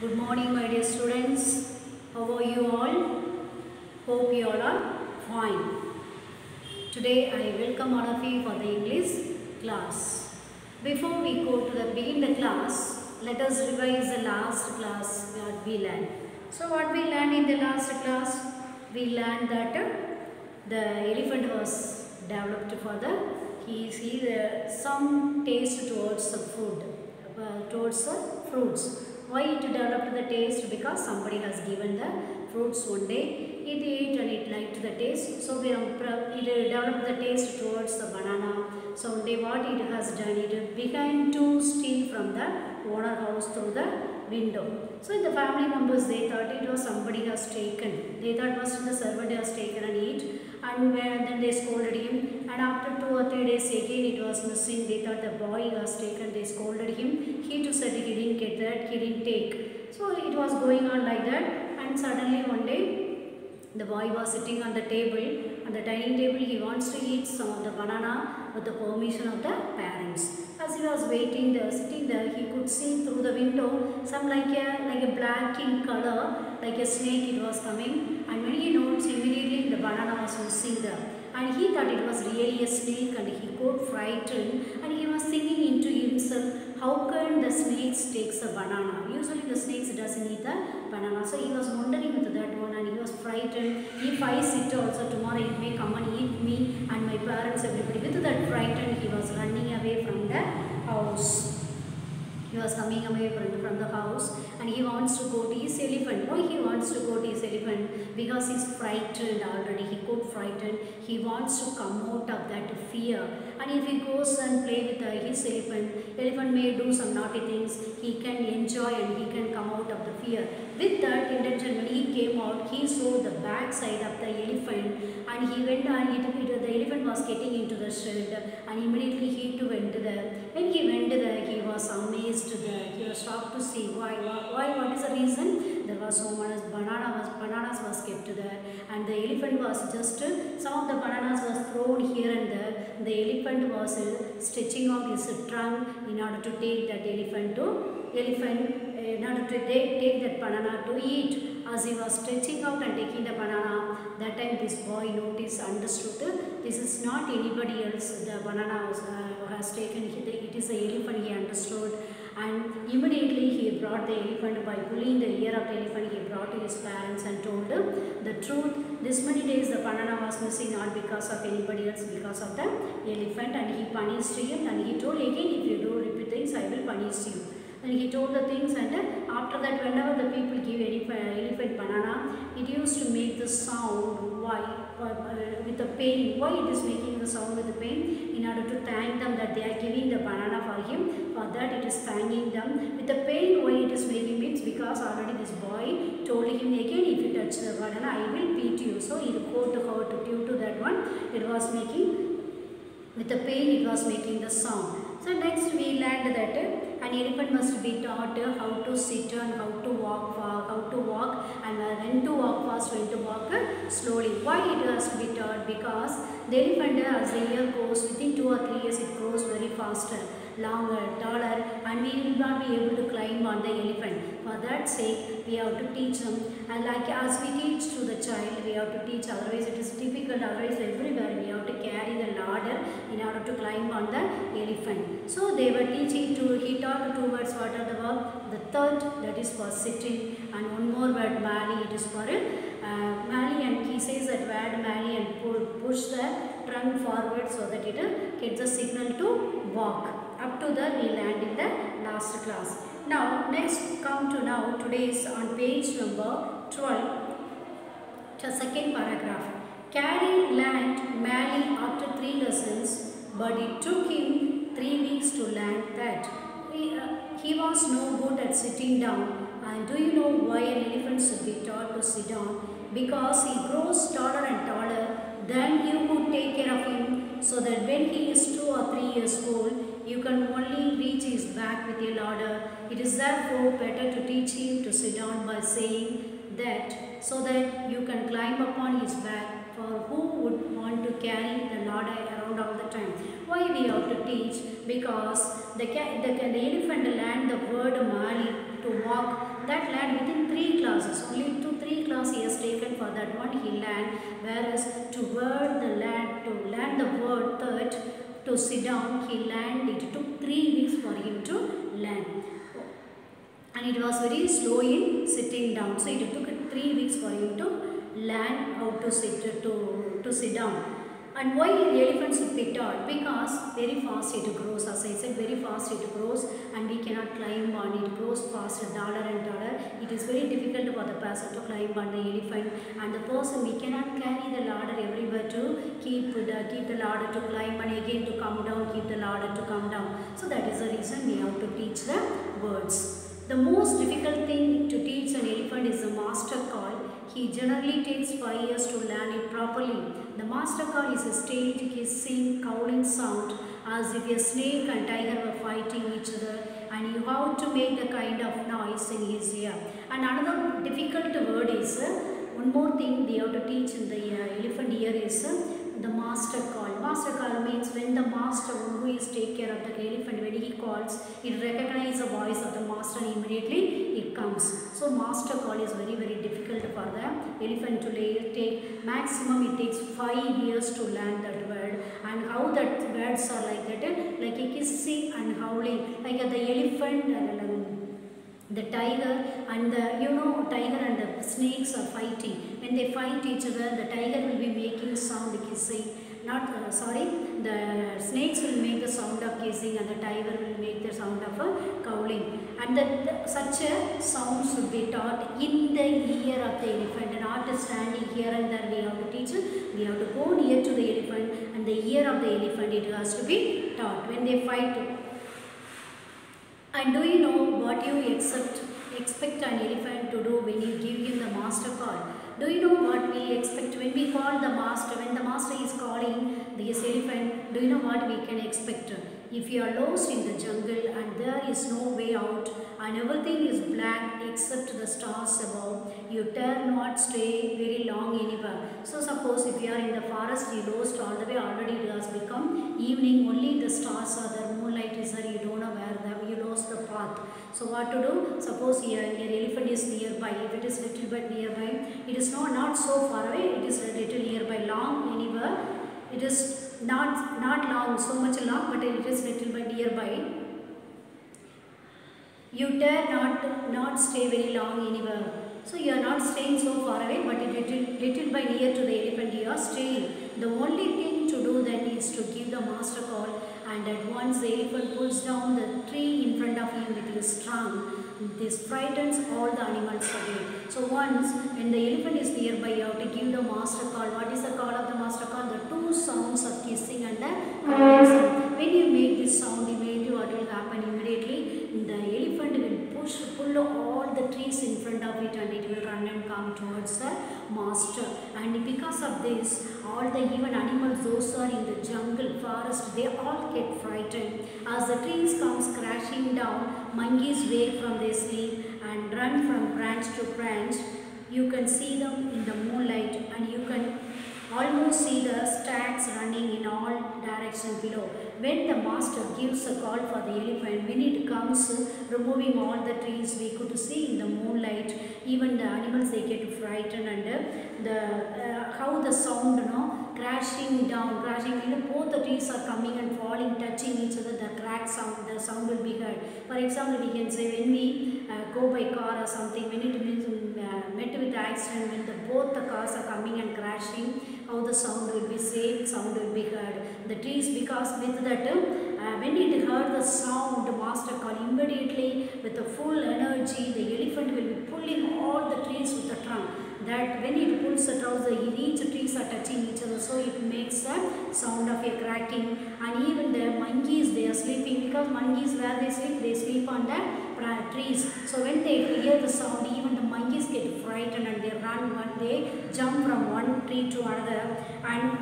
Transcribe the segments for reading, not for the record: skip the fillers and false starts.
Good morning, my dear students. How are you all? Hope you all are fine. Today I welcome all of you for the English class. Before we go to begin the class, let us revise the last class what we learned. So what we learned in the last class? We learned that the elephant was developed for the some taste towards the food, towards the fruits. Why it developed the taste? Because somebody has given the fruits one day. It ate and it liked the taste. So it developed the taste towards the banana. So one day what it has done, it began to steal from the owner house through the window. So the family members, they thought it was somebody has taken. They thought first the servant has taken and eat, and then they scolded him. And after 2 or 3 days again it was missing. They thought the boy has taken. They scolded him. He too said he didn't get that. He didn't take. So it was going on like that. And suddenly one day the boy was sitting on the table, on the dining table. He wants to eat some of the banana with the permission of the parents. As he was waiting there, sitting there, he could see through the window some like a black in color, like a snake it was coming. And when he noticed, immediately the banana was missing there. And he thought it was really a snake, and he got frightened, and he was thinking into himself, how can the snakes takes a banana? Usually the snakes doesn't eat the banana. So he was wondering with that one, and he was frightened. If I sit also tomorrow, it may come and eat me and my parents, everybody. With that frightened, he was running away from the house. He was coming away from the house, and he wants to go to his elephant. Why he wants to go to his elephant? Because he's frightened already. He got frightened. He wants to come out of that fear. And if he goes and play with his elephant may do some naughty things. He can enjoy and he can come out of the fear. With that intention, when he came out, he saw the back side of the elephant, and he went and the elephant was getting into the shed, and immediately he too went there. When he went there, he was amazed there. He was shocked to see why, what is the reason? There was so much bananas was kept there, and the elephant was just, some of the bananas was thrown here and there. The elephant was stretching out his trunk in order to take that in order to take that banana to eat. As he was stretching out and taking the banana, that time this boy noticed, understood, this is not anybody else. The banana has taken, it is the elephant, he understood. And immediately he brought the elephant, by pulling the ear of the elephant, he brought to his parents and told them the truth. This many days the banana was missing, not because of anybody else, because of the elephant. And he punished him, and he told again, if you do repeat things, I will punish you. And he told the things, and after that, whenever the people give elephant banana, it used to make the sound. Why? With the pain. Why it is making the sound with the pain? In order to thank them that they are giving the banana for him. For that it is thanking them. With the pain, why it is making means because already this boy told him again, if you touch the banana, I will beat you. So he got hurt due to that one. It was making, with the pain, it was making the sound. So next we learned that an elephant must be taught how to sit and how to walk, and when to walk fast, when to walk slowly. Why it has to be taught? Because the elephant, as the year goes, within 2 or 3 years it grows very faster, longer, taller, and we will not be able to climb on the elephant. For that sake, we have to teach them, and like as we teach to the child, we have to teach, otherwise it is difficult, otherwise everywhere we have to carry the ladder in order to climb on the elephant. So they were teaching he taught 2 words. What are the verb? The third, that is for sitting, and one more word, mali, it is for mali, and he says that word mali and push the trunk forward so that it gets a signal to walk. Up to that we learned in the last class. Now next come to now, today is on page number 12, the second paragraph. Carrie learned Mali after 3 lessons, but it took him 3 weeks to learn that. He was no good at sitting down. And do you know why an elephant should be taught to sit down? Because he grows taller and taller, then you would take care of him, so that when he is 2 or 3 years old, you can only reach his back with a ladder. It is therefore better to teach him to sit down by saying that, so that you can climb upon his back. For who would want to carry the ladder around all the time? Why we have to teach? Because the elephant learned the word Mali to walk. That had within 3 classes, only 3 classes he has taken for that one he learned, whereas to learn the word third, to sit down, he learned, it took 3 weeks for him to learn. And it was very slow in sitting down. So it took 3 weeks for him to learn how to sit down. And why elephants should be taught? Because very fast it grows. As I said, very fast it grows, and we cannot climb on it. Grows faster, taller and taller. It is very difficult for the person to climb on the elephant, and the person, we cannot carry the ladder everywhere to keep the ladder to climb and again to come down, keep the ladder to come down. So that is the reason we have to teach the words. The most difficult thing to teach an elephant is the master call. He generally takes 5 years to learn it properly. The master call is a stage hissing, cowling sound as if a snake and tiger were fighting each other, and you have to make the kind of noise in his ear. And another difficult word is, one more thing we have to teach in the elephant ear is the master call. Master call means when the master who is take care of the elephant, when he calls, it recognizes the voice of the master and immediately it comes. So master call is very difficult for the elephant to take. Maximum it takes 5 years to learn that word, and how that words are like that, like a kissing and howling, like the elephant, the tiger and the tiger and the snakes are fighting. When they fight each other, the tiger will be making sound kissing, the snakes will make the sound of kissing and the tiger will make the sound of cowling. And such a sound should be taught in the ear of the elephant, not standing here and there. We have to teach it. We have to go near to the elephant, and the ear of the elephant, it has to be taught when they fight. And do you know what you expect an elephant to do when you give him the master call? Do you know what we expect when we call the master? When the master is calling this elephant, do you know what we can expect? If you are lost in the jungle and there is no way out and everything is black except the stars above, you dare not stay very long anywhere. So suppose if you are in the forest, you lost all the way, already it has become evening, only the stars are there, moonlight is there, you don't know where you lost the path. So what to do? Suppose your elephant is nearby. If it is little bit nearby, it is not so far away, it is a little nearby, long anywhere. It is not long, so much long, but it is little bit nearby. You dare not stay very long anywhere. So you are not staying so far away, but little by near to the elephant you are staying. The only thing to do then is to give the master call, and at once the elephant pulls down the tree in front of him with his trunk. This frightens all the animals away. So once when the elephant is nearby, you have to give the master call. What is the call of the master call? The 2 sounds of kissing and the calling sound. When you make this sound, immediately what will happen? Immediately the elephant will pull all the trees in front of it, and it will run and come towards the master. And because of this, all the even animals, those who are in the jungle, forest, they all get frightened. As the trees comes crashing down, monkeys wake from their sleep and run from branch to branch. You can see them in the moonlight, and you can almost see the stags running in all directions below. When the master gives a call for the elephant, when it comes removing all the trees, we could see in the moonlight, even the animals, they get frightened, and how the sound, crashing down, both the trees are coming and falling, touching each other, the crack sound, the sound will be heard. For example, we can say when we go by car or something, when it means met with the accident, when both the cars are coming and crashing, how the sound will be safe, sound will be heard. The trees, because with that, when it heard the sound, the master call, immediately with the full energy, the elephant will be pulling all the trees with the trunk. That when it pulls the trunk, each trees are touching each other, so it makes a sound of a cracking. And even the monkeys, they are sleeping, because monkeys, where they sleep on the trees. So when they hear the sound, even the monkeys get frightened and they run, they jump from one tree to another. And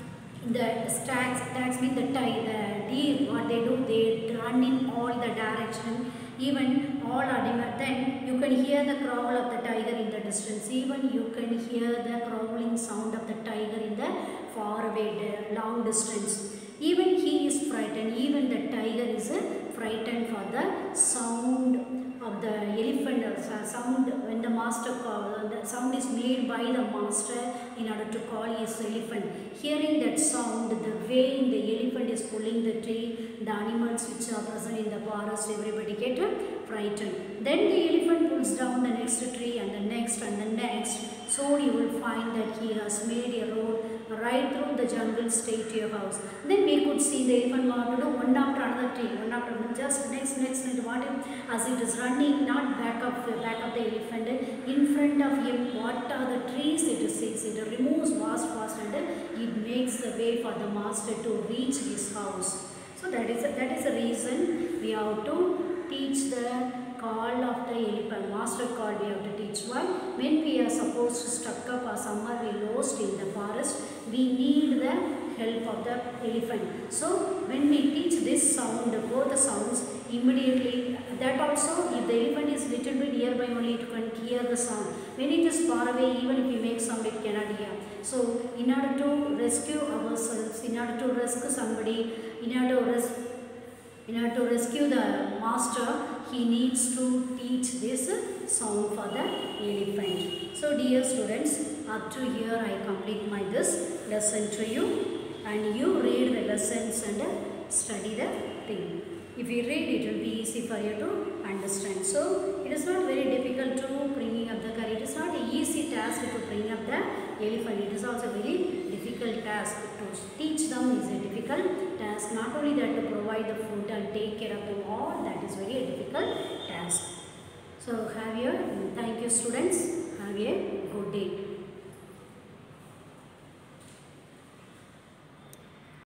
the stags mean the deer, what they do, they run in all the direction. Even all animals, then you can hear the growl of the tiger in the distance. Even you can hear the growling sound of the tiger in the far away, long distance. Even he is frightened. Even the tiger is frightened for the sound of the elephant, as sound when the master call, the sound is made by the master in order to call his elephant. Hearing that sound, the way the elephant is pulling the tree, the animals which are present in the forest, everybody get frightened. Then the elephant pulls down the next tree and the next and the next. So you will find that he has made a road right through the jungle straight to your house. Then we could see the elephant want to do one after another tree, one after another, just next, what as it is running, not back of the elephant, in front of him, what are the trees it sees, it removes fast and it makes the way for the master to reach his house. So that is the reason we have to teach the call of the elephant, master call we have to teach. Why? When we are supposed to stuck up or somewhere we lost in the forest, we need the help of the elephant. So when we teach this sound, both the sounds, immediately that also, if the elephant is little bit nearby only, it can hear the sound. When it is far away, even if we make sound, it cannot hear. So in order to rescue ourselves, in order to rescue somebody, in order to rescue the master, he needs to teach this sound for the elephant. So dear students, up to here I complete this lesson to you, and you read the lessons and study the thing. If you read, it will be easy for you to understand. So it is not very difficult to bringing up the car. It is not an easy task to bring up the elephant. It is also very difficult task. To teach them is a difficult task. Not only that, to provide the food and take care of them all, that is very difficult task. So thank you students. Have a good day.